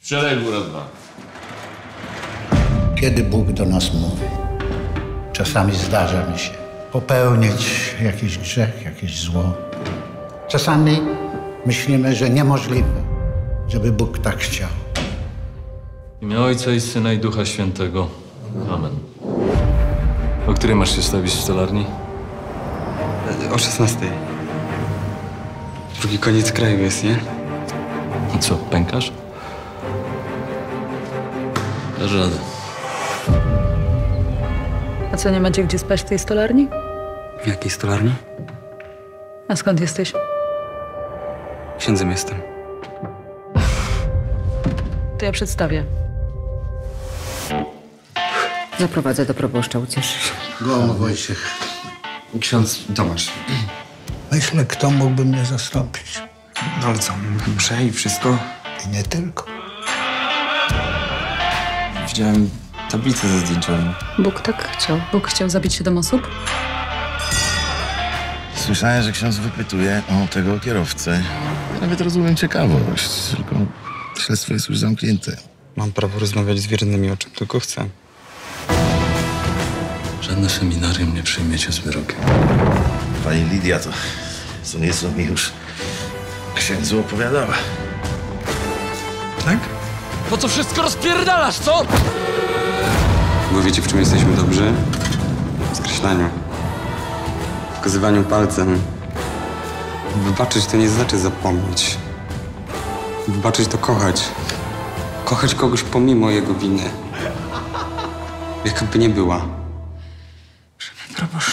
Szeregu raz, dwa. Kiedy Bóg do nas mówi? Czasami zdarza mi się popełnić jakiś grzech, jakieś zło. Czasami myślimy, że niemożliwe, żeby Bóg tak chciał. W imię Ojca i Syna i Ducha Świętego. Amen. O której masz się stawić w stolarni? O 16. Drugi koniec kraju jest, nie? I co, pękasz? Dasz radę. A co, nie macie gdzie spać w tej stolarni? W jakiej stolarni? A skąd jesteś? Księdzem jestem. To ja przedstawię. Zaprowadzę do proboszcza, ucieszysz się. Gołąb Wojciech. Ksiądz Tomasz. Myślę, kto mógłby mnie zastąpić. No ale co, mszę i wszystko? I nie tylko. Widziałem tablicę ze zdjęciami. Bóg tak chciał. Bóg chciał zabić 7 osób? Słyszałem, że ksiądz wypytuje o tego kierowcę. Nawet rozumiem ciekawość, tylko śledztwo jest już zamknięte. Mam prawo rozmawiać z wiernymi o czym tylko chcę. Żadne seminarium nie przyjmiecie z wyrokiem. Pani Lidia to co nieco mi już księdzu opowiadała. Tak? Po co wszystko rozpierdalasz, co? Bo wiecie, w czym jesteśmy dobrzy? W skreślaniu. Wskazywaniu palcem. Wybaczyć to nie znaczy zapomnieć. Wybaczyć to kochać. Kochać kogoś pomimo jego winy. Jaka by nie była. Proboszcz.